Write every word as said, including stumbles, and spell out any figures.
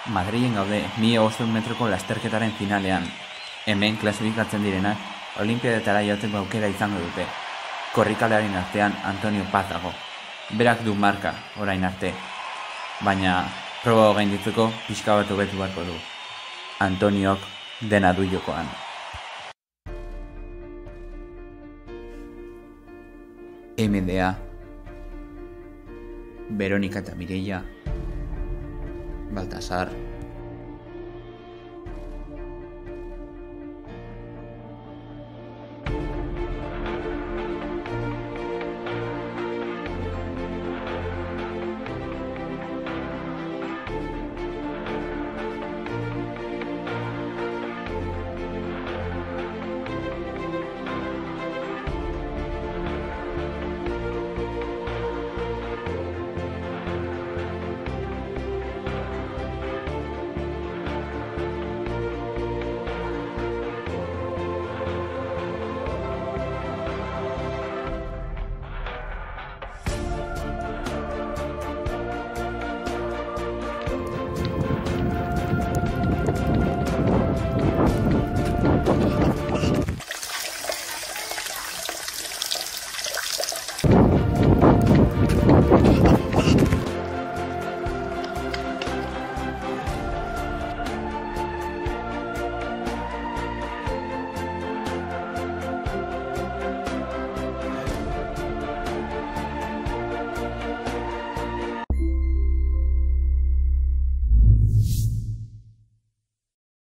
Madrilen gaude, mila bostehun metroko lasterketaren finalean. Hemen klasifikatzen direnak, olinpiadetara joateko aukera izango dute. Korrikalearen artean Antonio Paz dago. Berak du marka, orain arte. Baina, proba gainditzeko pixka bat hobetu beharko du. Antoniok dena du jokoan. M D A, Veronika eta Mireia, Baltasar,